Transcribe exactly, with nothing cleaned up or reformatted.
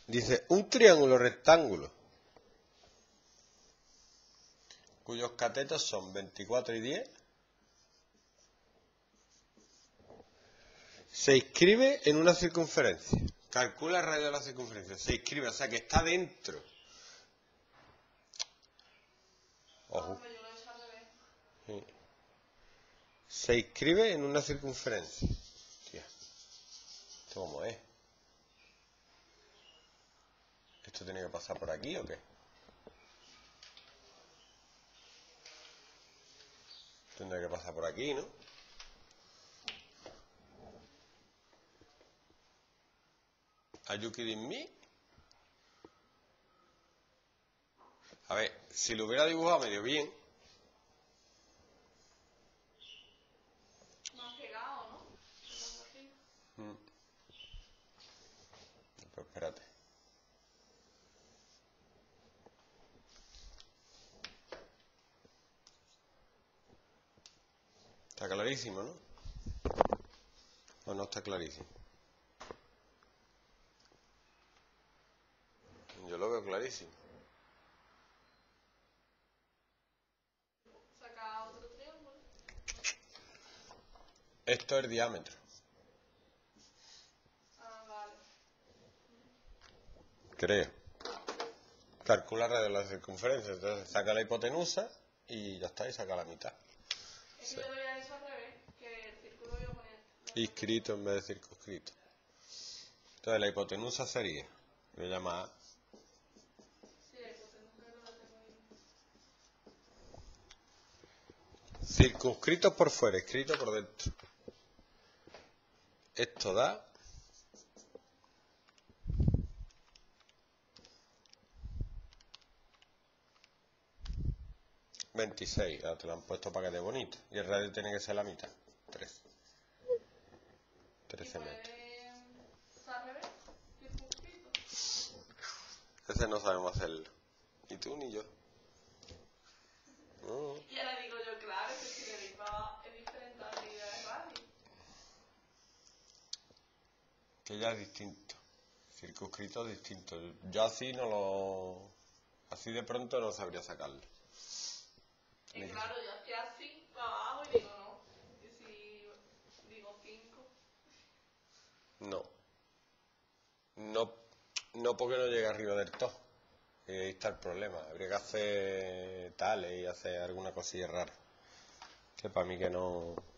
Dice, un triángulo rectángulo cuyos catetos son veinticuatro y diez se inscribe en una circunferencia. Calcula el radio de la circunferencia. Se inscribe, o sea que está dentro. Ojo. Sí. Se inscribe en una circunferencia. Hostia. ¿Esto cómo es? ¿Esto tiene que pasar por aquí o qué? Tendría que pasar por aquí, ¿no? ¿Are you kidding me? A ver, si lo hubiera dibujado medio bien. Más pegado, ¿no? Mm. Pues espérate. Está clarísimo, ¿no? ¿O no está clarísimo? Yo lo veo clarísimo. Saca otro triángulo. Esto es el diámetro. Ah, vale. Creo. Calcula el radio de la circunferencia. Entonces saca la hipotenusa y ya está, y saca la mitad. Es Sí. que yo lo había hecho al revés, que el círculo iba a poner... Inscrito en vez de circunscrito. Entonces la hipotenusa sería, voy a llamar A. Sí, la hipotenusa yo lo tengo ahí. Circunscrito por fuera, escrito por dentro. Esto da veintiséis. Ahora te lo han puesto para que quede bonito. Y el radio tiene que ser la mitad. tres. trece metros. ¿Puede ser al revés? Circunscrito. Ese no sabemos hacerlo. Ni tú ni yo. No. Y ahora digo yo, claro, que si le iba es diferente a la medida de radio. Que ya es distinto. Circunscrito es distinto. Yo así no lo... Así de pronto no sabría sacarlo. Y claro, yo hacía así para abajo y digo no. Y si digo cinco. No. No, no porque no llegue arriba del todo. Y ahí está el problema. Habría que hacer tales y hacer alguna cosilla rara. Que para mí que no...